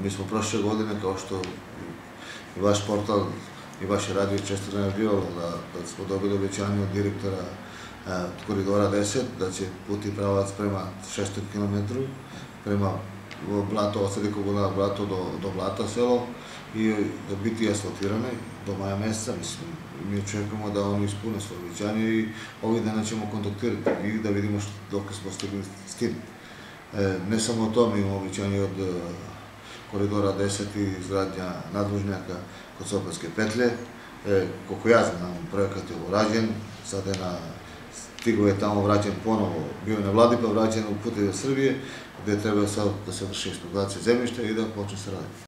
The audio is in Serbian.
Mi smo prošle godine, kao što i vaš portal i vaše radio često najavljivalo, da smo dobili obećanje od direktora Koridora 10, da će putni pravac prema 600 km, prema Blato, od Sredikog Blato do Blata selo, i da biti asfaltirane do maja meseca, mislim. Mi očekujemo da oni ispune svoje obećanje i ovih dana ćemo kontaktirati i da vidimo dok smo stigli s tim. Ne samo to, mi imamo obećanje od Koridora 10 i izgradnja nadvožnjaka kod Sopoljske petlje. Koliko ja znam, projekat je urađen, sada stigo je tamo vraćen ponovo, bio je na vladi pa vraćen u Puteve Srbije, gde treba sad da se vrši eksploatacija zemljišta i da počne se raditi.